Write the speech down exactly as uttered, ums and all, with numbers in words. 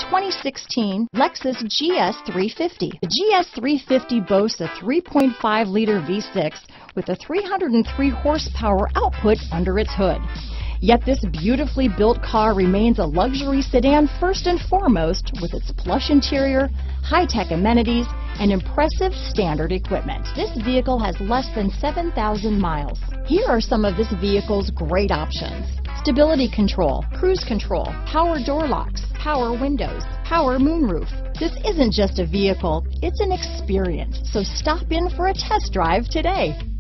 twenty sixteen Lexus G S three fifty. The G S three fifty boasts a three point five liter V six with a three hundred three horsepower output under its hood. Yet this beautifully built car remains a luxury sedan first and foremost, with its plush interior, high-tech amenities, and impressive standard equipment. This vehicle has less than seven thousand miles. Here are some of this vehicle's great options: stability control, cruise control, power door locks, power windows, power moonroof. This isn't just a vehicle, it's an experience. So stop in for a test drive today.